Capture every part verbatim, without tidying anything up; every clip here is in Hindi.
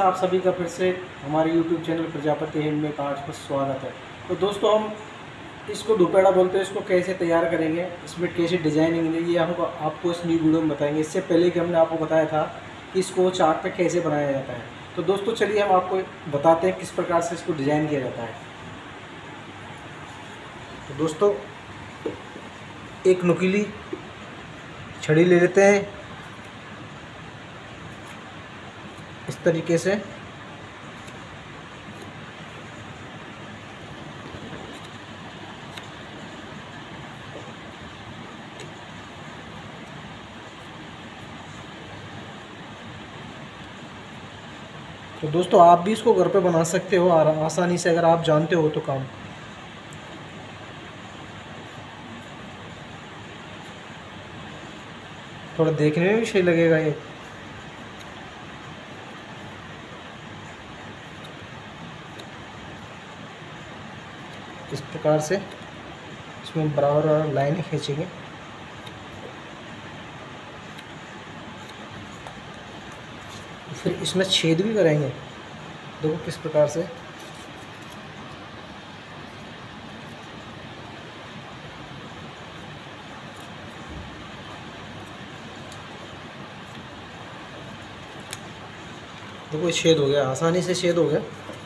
आप सभी का फिर से हमारे YouTube channel Prajapati handmade arts पर स्वागत है। तो दोस्तों, हम इसको दुपैड़ा बोलते हैं, इसको कैसे तैयार करेंगे, इसमें कैसे डिजाइनिंग है, ये हमको आपको इस न्यू वीडियो में बताएंगे। इससे पहले कि हमने आपको बताया था कि इसको चार्ट पे कैसे बनाया जाता है। तो दोस्तों चलिए हम आपको बताते हैं किस प्रकार से इसको डिज़ाइन किया जाता है। तो दोस्तों, एक नुकीली छड़ी ले लेते हैं इस तरीके से। तो दोस्तों, आप भी इसको घर पे बना सकते हो आसानी से, अगर आप जानते हो तो काम। थोड़ा देखने में भी सही लगेगा ये। इस प्रकार से इसमें बराबर बराबर लाइनें खींचेंगे। फिर इसमें छेद भी करेंगे। देखो किस प्रकार से। देखो ये छेद हो गया, आसानी से छेद हो गया।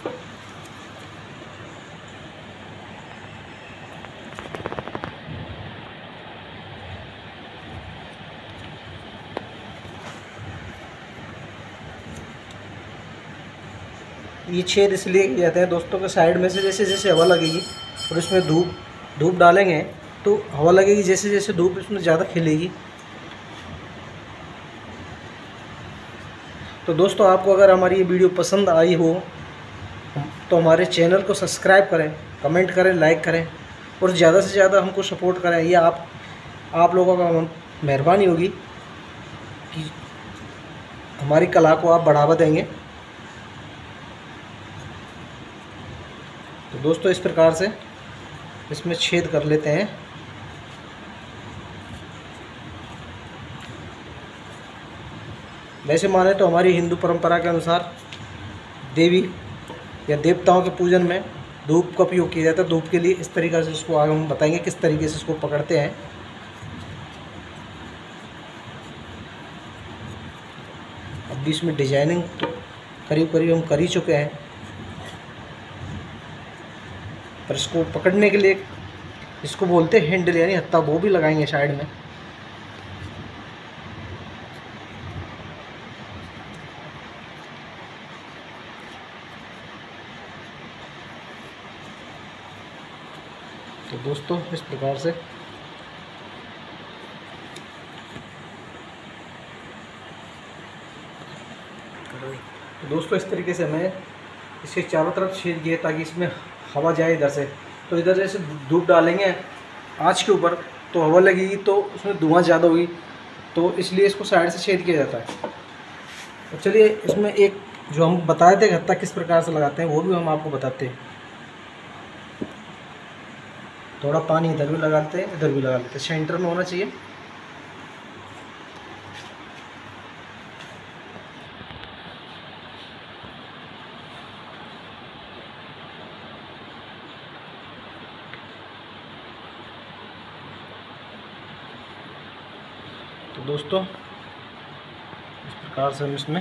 ये छेद इसलिए किए जाते हैं दोस्तों के साइड में से जैसे जैसे हवा लगेगी और इसमें धूप धूप डालेंगे तो हवा लगेगी, जैसे जैसे धूप इसमें ज़्यादा खिलेगी। तो दोस्तों, आपको अगर हमारी ये वीडियो पसंद आई हो तो हमारे चैनल को सब्सक्राइब करें, कमेंट करें, लाइक करें और ज़्यादा से ज़्यादा हमको सपोर्ट करें। ये आप आप लोगों का मेहरबानी होगी कि हमारी कला को आप बढ़ावा देंगे। तो दोस्तों, इस प्रकार से इसमें छेद कर लेते हैं। वैसे माने तो हमारी हिंदू परंपरा के अनुसार देवी या देवताओं के पूजन में धूप का उपयोग किया जाता है। धूप के लिए इस तरीके से इसको आगे हम बताएंगे किस तरीके से इसको पकड़ते हैं। अब भी इसमें डिजाइनिंग तो करीब करीब हम कर ही चुके हैं, पर इसको पकड़ने के लिए इसको बोलते हैं हैंडल, यानी हत्था, वो भी लगाएंगे साइड में। तो दोस्तों, इस प्रकार से तो दोस्तों इस तरीके से हमें इसके चारों तरफ छेद किए ताकि इसमें हवा जाए इधर से। तो इधर जैसे धूप डालेंगे आँच के ऊपर तो हवा लगेगी तो उसमें धुआं ज़्यादा होगी, तो इसलिए इसको साइड से छेद किया जाता है। तो चलिए इसमें एक जो हम बताए थे गत्ता किस प्रकार से लगाते हैं वो भी हम आपको बताते हैं। थोड़ा पानी इधर भी लगाते हैं, इधर भी लगा लेते हैं, सेंटर में होना चाहिए। तो दोस्तों, इस प्रकार से हम इसमें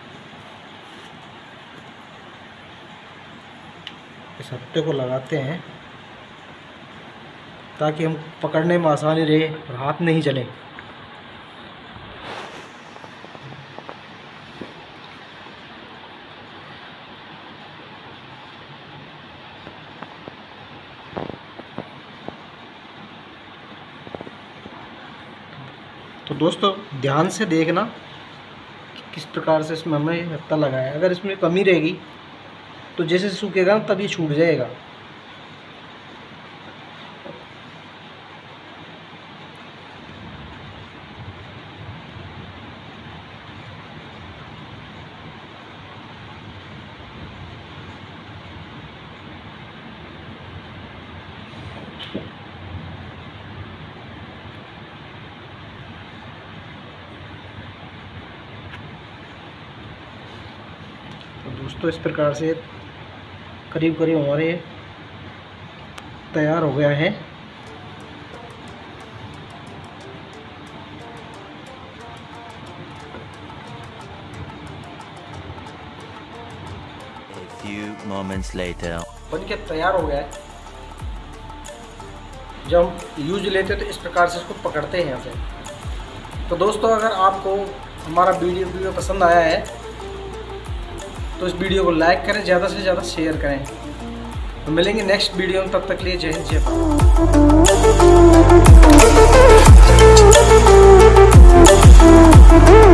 इस हत्थे को लगाते हैं ताकि हम पकड़ने में आसानी रहे और हाथ नहीं जले। तो दोस्तों, ध्यान से देखना कि किस प्रकार से इसमें हमें हत्था लगाया है। अगर इसमें कमी रहेगी तो जैसे सूखेगा तब ये छूट जाएगा। दोस्तों इस प्रकार से करीब करीब हमारे तैयार हो गया है। A few moments later. बन के तैयार हो गया है। जब हम यूज लेते हैं तो इस प्रकार से इसको पकड़ते हैं यहाँ से। तो दोस्तों अगर आपको हमारा वीडियो वीडियो पसंद आया है तो इस वीडियो को लाइक करें, ज़्यादा से ज़्यादा शेयर करें। तो मिलेंगे नेक्स्ट वीडियो में, तब तक के लिए जय हिंद जय भारत।